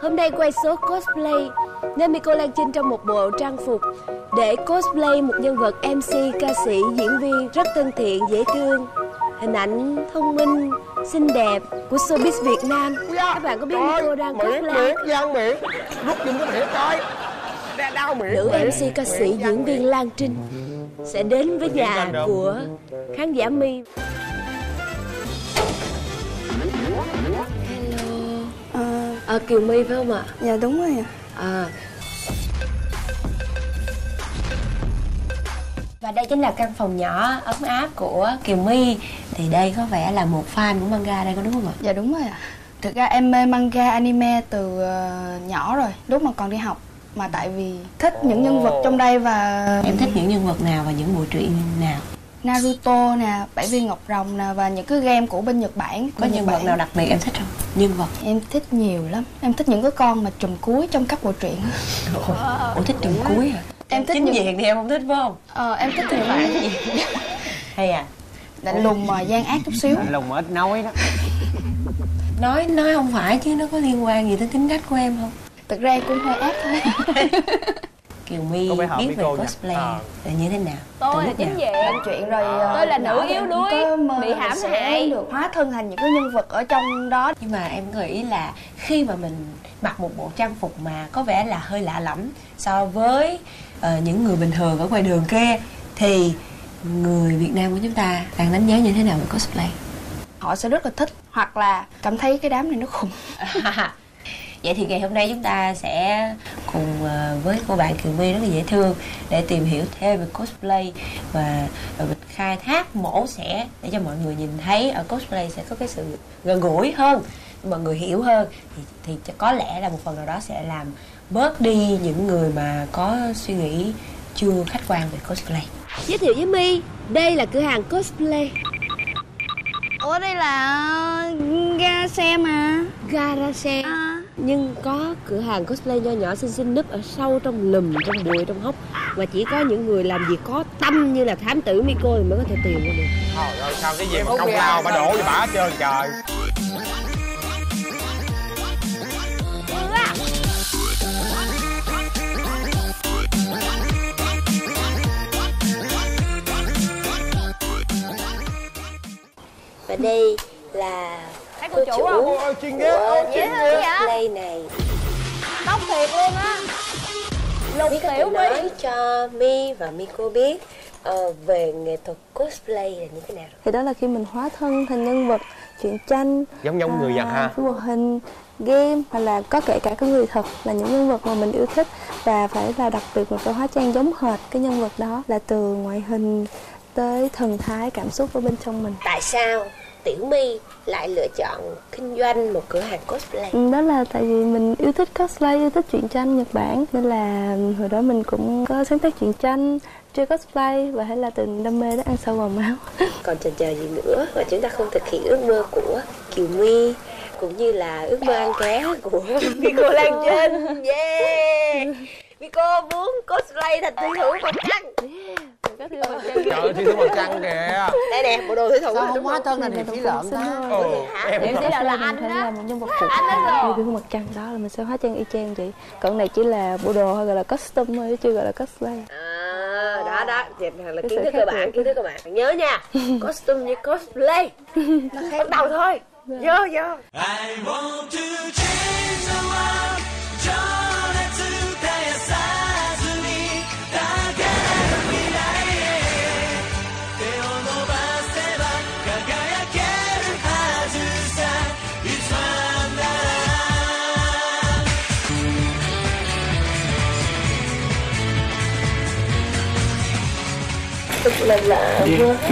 Hôm nay quay số cosplay nên Miko Lan Trinh trong một bộ trang phục để cosplay một nhân vật MC, ca sĩ, diễn viên rất thân thiện, dễ thương, hình ảnh thông minh, xinh đẹp của showbiz Việt Nam. Các bạn có biết Miko đang cosplay miệng rút giùm cái miệng coi. Đau miệng. Nữ MC, ca sĩ, diễn viên Lan Trinh sẽ đến với nhà của khán giả My. Kiều My phải không ạ? Dạ đúng rồi ạ. Và đây chính là căn phòng nhỏ ấm áp của Kiều My. Thì đây có vẻ là một fan của manga đây, có đúng không ạ? Dạ đúng rồi ạ. Thực ra em mê manga anime từ nhỏ rồi, lúc mà còn đi học. Mà tại vì thích những nhân vật trong đây và... Em thích những nhân vật nào và những bộ truyện nào? Naruto nè, Bảy viên ngọc rồng nè và những cái game của bên Nhật Bản. Có nhân vật nào đặc biệt em thích không? Nhân vật em thích nhiều lắm. Em thích những cái con mà trùm cuối trong các bộ truyện. Ủa thích trùm cuối hả? Em thích chính diện thì em không thích phải không? Em thích những bạn hay à? Lạnh lùng mà gian ác chút xíu. Lạnh lùng mà ít nói đó. Nói không phải chứ nó có liên quan gì tới tính cách của em không? Thực ra em cũng hơi ác thôi. Kiều My biết về cosplay là như thế nào? Tôi là chính diện chuyện rồi. Tôi là nữ yếu đuối, bị hãm hại, được hóa thân thành những cái nhân vật ở trong đó. Nhưng mà em nghĩ là khi mà mình mặc một bộ trang phục mà có vẻ là hơi lạ lẫm so với những người bình thường ở ngoài đường kia, thì người Việt Nam của chúng ta đang đánh giá như thế nào về cosplay? Họ sẽ rất là thích, hoặc là cảm thấy cái đám này nó khùng. Vậy thì ngày hôm nay chúng ta sẽ cùng với cô bạn Kiều My rất là dễ thương để tìm hiểu thêm về cosplay và khai thác mổ xẻ để cho mọi người nhìn thấy ở cosplay sẽ có cái sự gần gũi hơn, mọi người hiểu hơn thì có lẽ là một phần nào đó sẽ làm bớt đi những người mà có suy nghĩ chưa khách quan về cosplay. Giới thiệu với My, đây là cửa hàng cosplay. Ủa đây là Garage mà. Garage nhưng có cửa hàng cosplay nho nhỏ xinh xinh núp ở sâu trong lùm, trong bụi, trong hốc, và chỉ có những người làm việc có tâm như là thám tử Miko thì mới có thể tìm ra được. Trời ơi, sao cái gì mà công lao mà đổ cho bả hết trơn trời. Và đây là cô chủ của cosplay này. Tóc thiệt luôn á. Lục Tiểu My nói cho My và Miko biết về nghệ thuật cosplay là như thế nào? Thì đó là khi mình hóa thân thành nhân vật truyện tranh, giống người Nhật ha, phim hoạt hình, game, hoặc là có kể cả cái người thật là những nhân vật mà mình yêu thích, và phải là đặc biệt mình phải hóa trang giống hệt cái nhân vật đó, là từ ngoại hình tới thần thái, cảm xúc ở bên trong mình. Tại sao Tiểu My lại lựa chọn kinh doanh một cửa hàng cosplay? Đó là tại vì mình yêu thích cosplay, yêu thích truyện tranh Nhật Bản, nên là hồi đó mình cũng có sáng tác truyện tranh, chơi cosplay, và hay là từ đam mê đó ăn sâu vào máu. Còn chần chờ gì nữa mà chúng ta không thực hiện ước mơ của Kiều My cũng như là ước mơ ăn ké của Miko Lan Trinh. Yeah! Miko muốn cosplay thành thủy thủ mặt trăng. Trời ơi, thủy thủ mặt trăng kìa. Đây nè, bộ đồ thủy thủ. Sao không hóa thân là Điệp Sĩ Lợn ta? Điệp Sĩ Lợn là anh đó. đó. Một nhân vật phụ như thủy thủ mặt trăng đó là mình sẽ hóa trang y chang vậy. Còn này chỉ là bộ đồ hay gọi là costume thôi, chứ chưa gọi là cosplay. Đó là kiến thức cơ bản, nhớ nha. Costume như cosplay. Bắt đầu thôi. Vô. I want to change the world. Tức là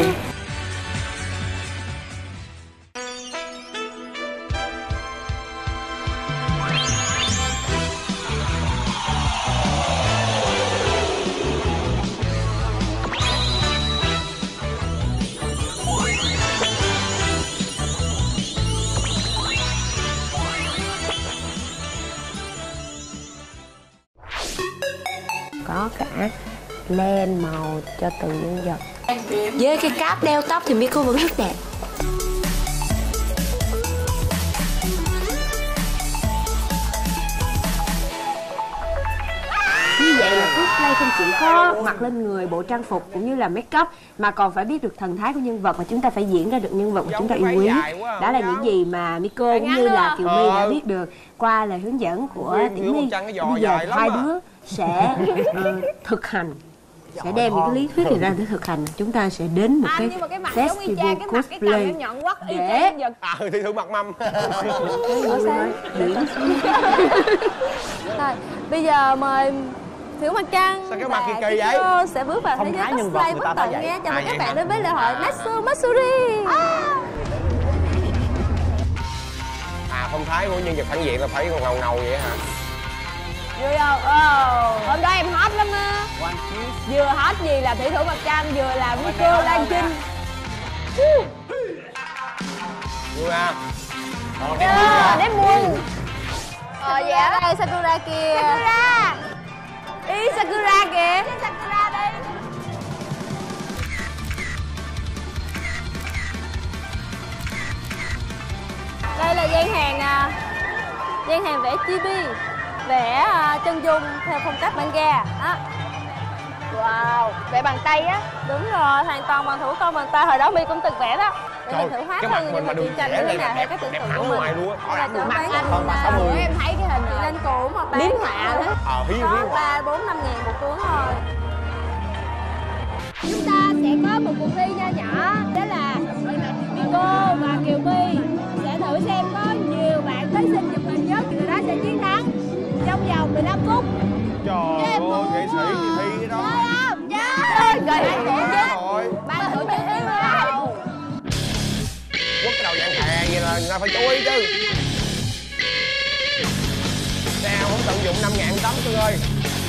có cả len màu cho từng nhân vật. Với cái cáp đeo tóc thì Miko vẫn rất đẹp. không chỉ có mặc lên người bộ trang phục cũng như là make up mà còn phải biết được thần thái của nhân vật, và chúng ta phải diễn ra được nhân vật mà chúng ta yêu quý. Đó là những gì mà Miko cũng như là Kiều My đã biết được qua lời hướng dẫn của Tiểu My. Bây giờ hai đứa sẽ thực hành, sẽ đem những cái lý thuyết này ra để thực hành. Chúng ta sẽ đến một cái festival cosplay để thi thử mặt mâm. Rồi, bây giờ mời Tiểu Mặt Trăng. Sao cái mặt kỳ kỳ vậy? vậy? Sẽ bước vào thế giới cosplay bất tận nha. Chào mừng các bạn đến với lễ hội Matsuri. Phong thái của nhân vật phản diện là phải còn ngầu ngầu vậy hả? Vui không? Hôm đó em hot lắm á. Vừa hot gì là Thủy Thủ Mặt Trăng, vừa là Miko Lan Trinh. Vui à? Đếm muôn. Dạ đây Sakura kìa. Sakura. Ý Sakura kìa. Sakura đây. Đây là gian hàng vẽ chibi, vẽ chân dung theo phong cách manga. Wow, vẽ bằng tay á. Đúng rồi, hoàn toàn bằng thủ công bằng tay. Hồi đó My cũng từng vẽ đó. Để mình thử hóa cái mặt thân mình mà chuyện được tranh vẽ như thế này nào theo đẹp cái tưởng đẹp tượng hẳn của mình. ngoài luôn á. Đây là chỗ bán Bữa em thấy cái hình chuyện tranh cũ mà bán biếm họa đó. Hiếm có hiếm. 3-4-5 ngàn một cuốn thôi. Chúng ta sẽ có một cuộc thi nho nhỏ, đó là Miko và Kiều My sẽ thử xem có nhiều bạn thí sinh chụp hình nhất, người đó sẽ chiến thắng trong vòng 15 phút. Trời ơi, nghệ sĩ gì thi cái đó. Chơi Rồi. ban tổ chức yêu cầu. Quất cái đầu dạng hè vậy là người ta phải chú ý chứ. Sao không tận dụng 5.000 tấm Cưng ơi.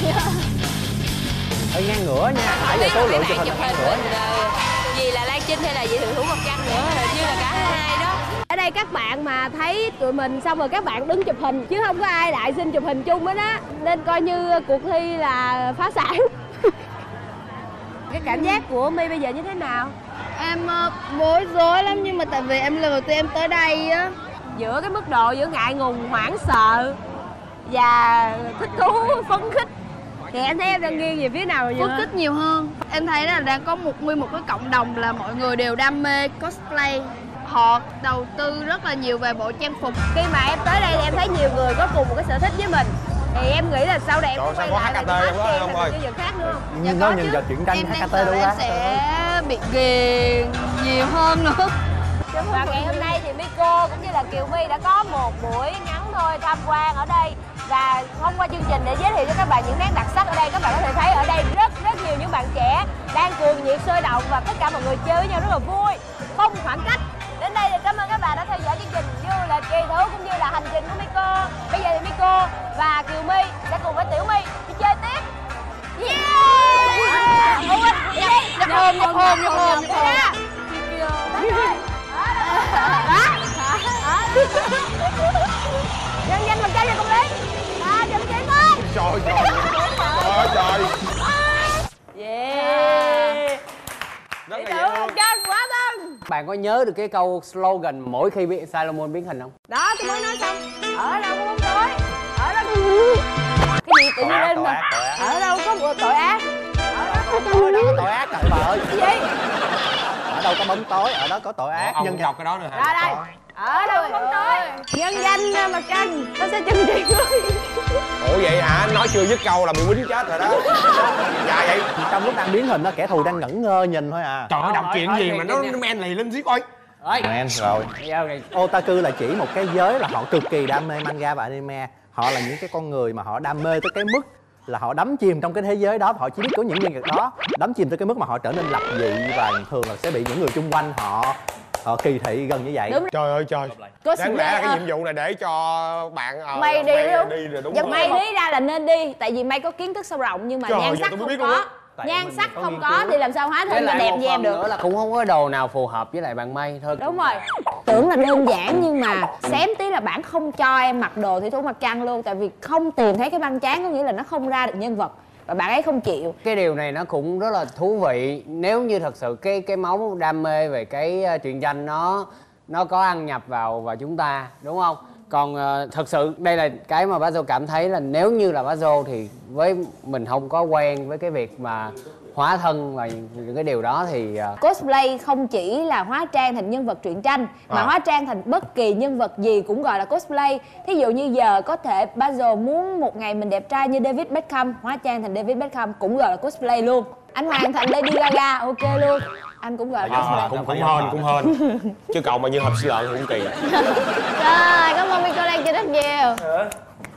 Hơi ngang ngửa nha, nãy giờ số lượng chụp hình ngang ngửa nha. Gì là Lan Trinh hay là gì Thủy Thủ Mặt Trăng nữa, hình như là cả hai đó. Ở đây các bạn mà thấy tụi mình xong rồi các bạn đứng chụp hình chứ không có ai lại xin chụp hình chung hết á, nên coi như cuộc thi là phá sản. Cái cảm giác của My bây giờ như thế nào? Em bối rối lắm, nhưng mà tại vì em lần đầu tiên em tới đây á. Giữa cái mức độ giữa ngại ngùng, hoảng sợ và thích thú, phấn khích thì em thấy em đang nghiêng về phía nào rồi? Phấn khích nhiều hơn. Em thấy là đang có nguyên một cái cộng đồng là mọi người đều đam mê cosplay. Họ đầu tư rất là nhiều về bộ trang phục. Khi mà em tới đây thì em thấy nhiều người có cùng một cái sở thích với mình, thì em nghĩ là sau này em Trời, cũng quay sao có lại HKT là không ơi, thành không ơi? nhân vật khác nữa không? Nhưng nó nhân vật truyện tranh HKT đâu Em ra. sẽ bị ghiền nhiều hơn nữa. Và ngày hôm nay thì Miko cũng như là Kiều My đã có một buổi ngắn thôi tham quan ở đây, và thông qua chương trình để giới thiệu cho các bạn những nét đặc sắc ở đây. Các bạn có thể thấy ở đây rất nhiều những bạn trẻ đang cuồng nhiệt sôi động, và tất cả mọi người chơi với nhau rất là vui, không khoảng cách. Đến đây thì cảm ơn các bạn đã theo dõi chương trình như là kỳ thú cũng như là hành trình của Miko. Bây giờ thì Miko và Kiều My sẽ cùng với Tiểu My đi chơi tiếp. Yeah! Nhập hồn. Nhân danh Mặt Trăng và Công Lý. Chừng chị thôi. Trời. Yeah. Rất là Tự dễ Mặt thương. Trăng quá thân. Bạn có nhớ được cái câu slogan mỗi khi bị Salomon biến hình không? Đó, tôi mới nói xong. Ở đâu có bóng tối, ở đó cái gì tự nhiên lên mà. Ở đâu có một tội ác. Ở đó có tội ác trời ơi. Cái gì? Ở đâu có bóng tối, ở đó có tội ác. Ông đọc cái đó nữa hả? Ra đây. Ở đâu có bóng tối. Nhân danh Mặt Trăng, nó sẽ trừng trị ngươi. Ủa vậy hả? Nói chưa dứt câu là bị quýnh chết rồi đó. Dạ vậy. Trong lúc đang biến hình đó, kẻ thù đang ngẩn ngơ nhìn thôi à. Trời ơi, đọc chuyện gì mà nó men lì lên xíu coi. Men rồi. Otaku là chỉ một cái giới là họ cực kỳ đam mê manga và anime. Họ là những cái con người mà họ đam mê tới cái mức là họ đắm chìm trong cái thế giới đó, họ chỉ biết có những nhân vật đó, đắm chìm tới cái mức mà họ trở nên lập dị, và thường là sẽ bị những người chung quanh họ kỳ thị gần như vậy. Đúng. Trời ơi trời. Đáng lẽ là cái nhiệm vụ này để cho bạn Mày đi đúng. đi rồi đúng Và rồi. May lý ra là nên đi, tại vì May có kiến thức sâu rộng, nhưng mà Trời, nhan giờ sắc tôi mới không biết luôn có. á. Nhan sắc không có thì làm sao hóa thân cho đẹp như em được. Nữa là cũng không có đồ nào phù hợp với lại bạn May thôi. Đúng rồi. Tưởng là đơn giản nhưng mà xém tí là bạn không cho em mặc đồ Thủy Thủ Mặt Trăng luôn, tại vì không tìm thấy cái băng trán, có nghĩa là nó không ra được nhân vật và bạn ấy không chịu. Cái điều này nó cũng rất là thú vị, nếu như thật sự cái máu đam mê về cái truyện tranh nó có ăn nhập vào chúng ta, đúng không? Còn thật sự đây là cái mà bác Dô cảm thấy là nếu như là bác Dô thì với mình không có quen với cái việc mà hóa thân và những cái điều đó thì cosplay không chỉ là hóa trang thành nhân vật truyện tranh mà hóa trang thành bất kỳ nhân vật gì cũng gọi là cosplay. Thí dụ như giờ có thể Basil muốn một ngày mình đẹp trai như David Beckham, hóa trang thành David Beckham cũng gọi là cosplay luôn. Anh Hoàng thành Lady Gaga ok luôn, anh cũng gọi là cosplay. Cũng hên chứ cậu mà như hộp xì lợn thì cũng kỳ. Rồi cảm ơn Miko Lan cho rất nhiều.